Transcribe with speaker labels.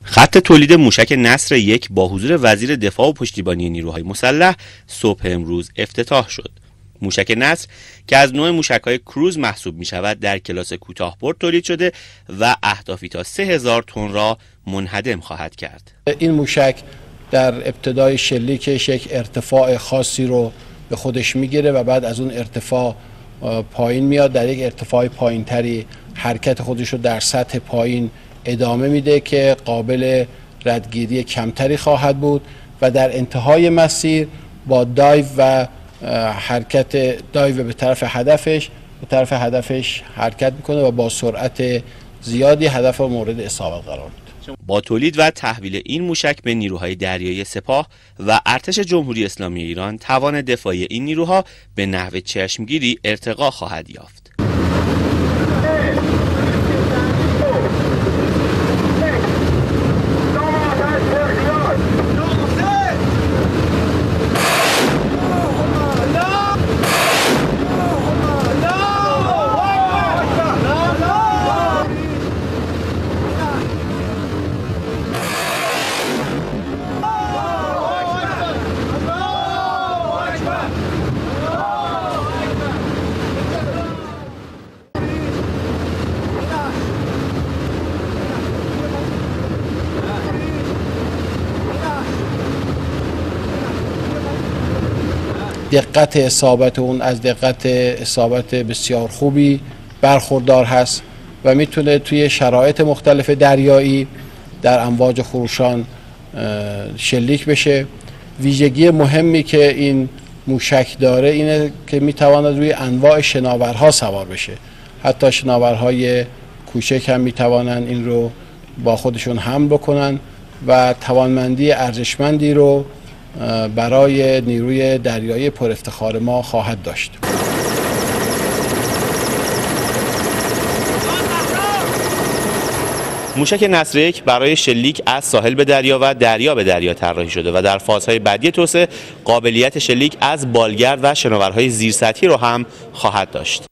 Speaker 1: خط تولید موشک نصر 1 با حضور وزیر دفاع و پشتیبانی نیروهای مسلح صبح امروز افتتاح شد. موشک نصر که از نوع موشک‌های کروز محسوب می‌شود در کلاس کوتاه‌برد تولید شده و اهدافی تا 3000 تن را منهدم خواهد کرد.
Speaker 2: این موشک در ابتدای شلیکش یک ارتفاع خاصی رو به خودش میگیره و بعد از اون ارتفاع پایین میاد، در یک ارتفاع پایینتری حرکت خودش رو در سطح پایین ادامه میده که قابل ردگیری کمتری خواهد بود و در انتهای مسیر با دایو و حرکت دایو به طرف هدفش حرکت میکنه و با سرعت زیادی هدف رو مورد اصابت قرار میده.
Speaker 1: با تولید و تحویل این موشک به نیروهای دریایی سپاه و ارتش جمهوری اسلامی ایران توان دفاعی این نیروها به نحو چشمگیری ارتقا خواهد یافت.
Speaker 2: دقت اصابت اون از دقت اصابت بسیار خوبی برخوردار هست و میتونه توی شرایط مختلف دریایی در امواج خروشان شلیک بشه. ویژگی مهمی که این موشک داره اینه که میتواند روی انواع شناورها سوار بشه. حتی شناورهای کوچک هم میتوانند این رو با خودشون حمل بکنن و توانمندی ارزشمندی رو برای نیروی دریایی پر افتخار ما خواهد داشت.
Speaker 1: موشک نصر 1 برای شلیک از ساحل به دریا و دریا به دریا طراحی شده و در فازهای بعدی توسعه قابلیت شلیک از بالگرد و شناورهای زیرسطحی رو هم خواهد داشت.